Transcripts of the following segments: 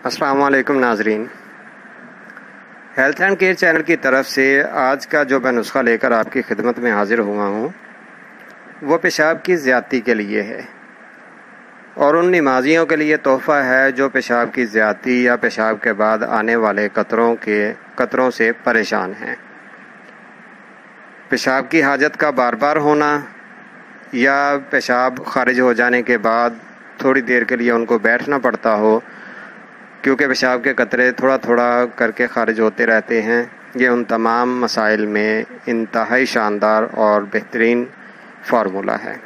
अस्सलाम वालेकुम नाजरीन, हेल्थ एंड केयर चैनल की तरफ से आज का जो मैं नुस्खा लेकर आपकी खिदमत में हाजिर हुआ हूँ वो पेशाब की ज़्यादती के लिए है और उन नमाजियों के लिए तोहफ़ा है जो पेशाब की ज़्यादती या पेशाब के बाद आने वाले कतरों से परेशान हैं। पेशाब की हाजत का बार बार होना या पेशाब खारिज हो जाने के बाद थोड़ी देर के लिए उनको बैठना पड़ता हो क्योंकि पेशाब के कतरे थोड़ा थोड़ा करके खारिज होते रहते हैं, ये उन तमाम मसाइल में इंतहाई शानदार और बेहतरीन फार्मूला है।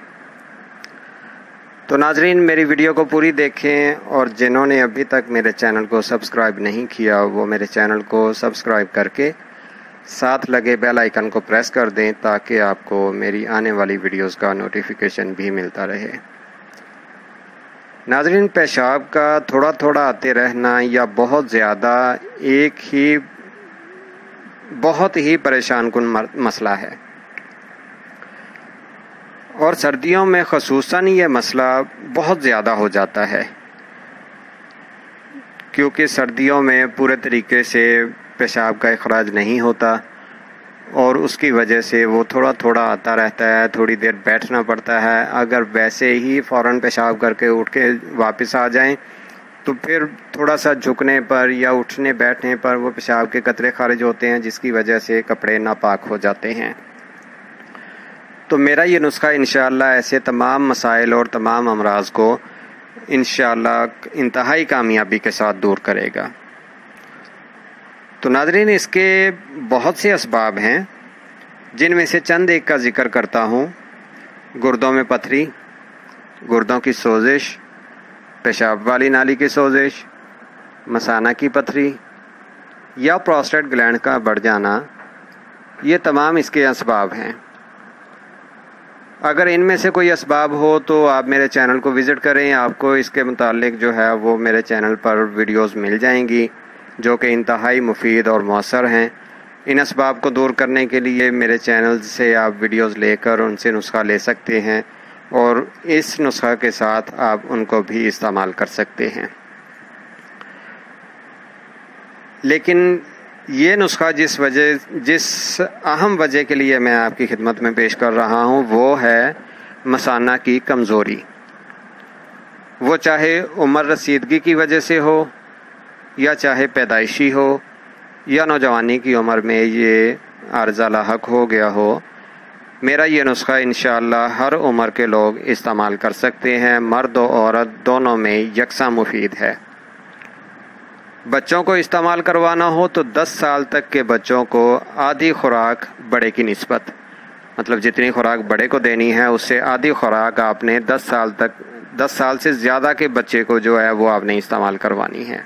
तो नाजरीन, मेरी वीडियो को पूरी देखें और जिन्होंने अभी तक मेरे चैनल को सब्सक्राइब नहीं किया वो मेरे चैनल को सब्सक्राइब करके साथ लगे बेल आइकन को प्रेस कर दें ताकि आपको मेरी आने वाली वीडियोस का नोटिफिकेशन भी मिलता रहे। नाज़रीन, पेशाब का थोड़ा थोड़ा आते रहना या बहुत ज़्यादा बहुत ही परेशान कुन मसला है और सर्दियों में ख़ुसूसन ये मसला बहुत ज़्यादा हो जाता है क्योंकि सर्दियों में पूरे तरीके से पेशाब का इखराज नहीं होता और उसकी वजह से वो थोड़ा थोड़ा आता रहता है, थोड़ी देर बैठना पड़ता है। अगर वैसे ही फ़ौरन पेशाब करके उठ के वापस आ जाएं तो फिर थोड़ा सा झुकने पर या उठने बैठने पर वो पेशाब के कतरे खारिज होते हैं जिसकी वजह से कपड़े नापाक हो जाते हैं। तो मेरा ये नुस्खा इंशाअल्लाह ऐसे तमाम मसाइल और तमाम अमराज को इंशाअल्लाह इंतहाई कामयाबी के साथ दूर करेगा। तो नाज़रीन, इसके बहुत से असबाब हैं जिनमें से चंद एक का ज़िक्र करता हूँ। गुर्दों में पथरी, गुर्दों की सोजिश, पेशाब वाली नाली की सोजिश, मसाना की पथरी या प्रोस्टेट ग्लैंड का बढ़ जाना, ये तमाम इसके असबाब हैं। अगर इनमें से कोई असबाब हो तो आप मेरे चैनल को विज़िट करें, आपको इसके मुतालिक जो है वो मेरे चैनल पर वीडियोज़ मिल जाएंगी जो कि इंतहाई मुफीद और मौसर हैं। इन असबाब को दूर करने के लिए मेरे चैनल से आप वीडियोज़ लेकर उनसे नुस्खा ले सकते हैं और इस नुस्खा के साथ आप उनको भी इस्तेमाल कर सकते हैं। लेकिन ये नुस्खा जिस अहम वजह के लिए मैं आपकी खिदमत में पेश कर रहा हूँ वो है मसाना की कमज़ोरी। वो चाहे उम्र रसीदगी की वजह से हो या चाहे पैदाइशी हो या नौजवानी की उम्र में ये आर्ज़ा लाहक हो गया हो, मेरा ये नुस्खा इंशाअल्लाह हर उम्र के लोग इस्तेमाल कर सकते हैं। मर्द और औरत दोनों में यकसा मुफीद है। बच्चों को इस्तेमाल करवाना हो तो 10 साल तक के बच्चों को आधी खुराक बड़े की निस्बत, मतलब जितनी खुराक बड़े को देनी है उससे आधी खुराक आपने 10 साल से ज़्यादा के बच्चे को जो है वो आपने इस्तेमाल करवानी है।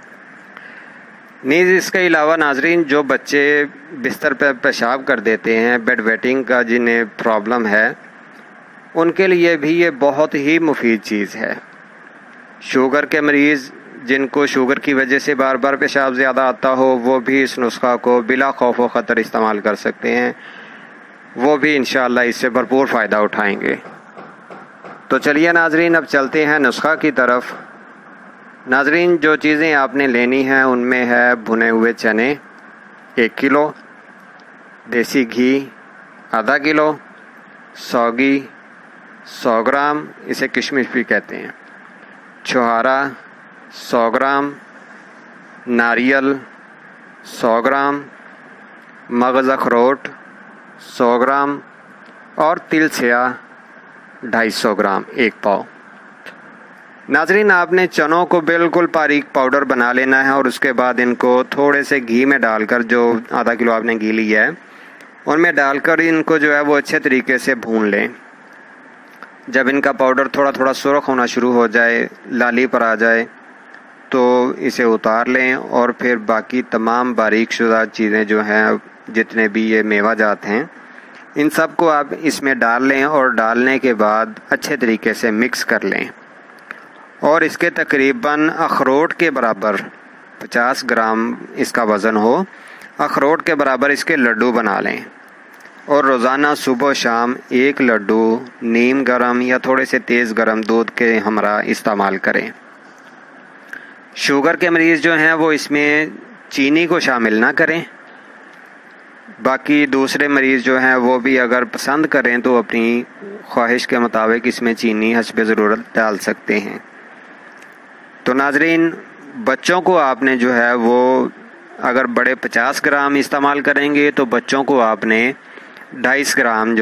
नीज़ इसके अलावा नाजरीन, जो बच्चे बिस्तर पर पेशाब कर देते हैं, बेड वेटिंग का जिन्हें प्रॉब्लम है, उनके लिए भी ये बहुत ही मुफीद चीज़ है। शुगर के मरीज़ जिनको शुगर की वजह से बार बार पेशाब ज़्यादा आता हो वो भी इस नुस्खा को बिला खौफ व ख़तर इस्तेमाल कर सकते हैं, वो भी इंशाअल्लाह इससे भरपूर फ़ायदा उठाएंगे। तो चलिए नाजरीन, अब चलते हैं नुस्खा की तरफ। नाजरीन, जो चीज़ें आपने लेनी हैं उनमें है भुने हुए चने 1 किलो, देसी घी आधा किलो, सौगी 100 ग्राम, इसे किशमिश भी कहते हैं, छुहारा 100 ग्राम, नारियल 100 ग्राम, मगज़ अखरोट 100 ग्राम और तिल सेया 250 ग्राम, 1 पाव। नाजरीन, आपने चनों को बिल्कुल बारीक पाउडर बना लेना है और उसके बाद इनको थोड़े से घी में डालकर, जो आधा किलो आपने घी लिया है उनमें डालकर इनको जो है वो अच्छे तरीके से भून लें। जब इनका पाउडर थोड़ा थोड़ा सुर्ख होना शुरू हो जाए, लाली पर आ जाए, तो इसे उतार लें और फिर बाकी तमाम बारीक शुदा चीज़ें जो हैं, जितने भी ये मेवा जात हैं, इन सब को आप इसमें डाल लें और डालने के बाद अच्छे तरीके से मिक्स कर लें और इसके तकरीबन अखरोट के बराबर 50 ग्राम इसका वज़न हो, अखरोट के बराबर इसके लड्डू बना लें और रोज़ाना सुबह शाम 1 लड्डू नीम गर्म या थोड़े से तेज़ गर्म दूध के हमरा इस्तेमाल करें। شوگر کے مریض جو ہیں وہ اس میں چینی کو شامل نہ کریں، باقی دوسرے مریض جو ہیں وہ بھی اگر پسند کریں تو اپنی خواہش کے مطابق اس میں چینی حسب ضرورت ڈال سکتے ہیں۔ تو ناظرین، بچوں کو آپ نے جو ہے وہ اگر بڑے 50 گرام استعمال کریں گے تو بچوں کو آپ نے 25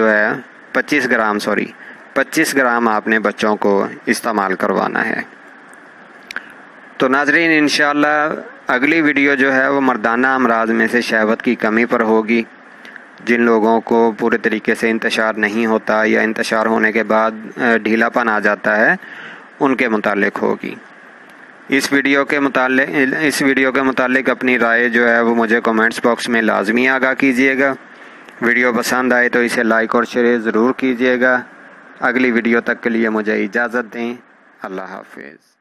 گرام آپ نے بچوں کو استعمال کروانا ہے۔ تو ناظرین، انشاءاللہ اگلی ویڈیو جو ہے وہ مردانہ امراض میں سے شہوت کی کمی پر ہوگی، جن لوگوں کو پورے طریقے سے انتشار نہیں ہوتا یا انتشار ہونے کے بعد ڈھیلا پن آ جاتا ہے، ان کے متعلق ہوگی۔ اس ویڈیو کے متعلق اپنی رائے جو ہے وہ مجھے کمنٹس باکس میں لازمی آگاہ کیجیے گا۔ ویڈیو پسند آئے تو اسے لائک اور شیئر ضرور کیجیے گا۔ اگلی ویڈیو تک کے لیے مجھے اجازت دیں۔ اللہ حافظ۔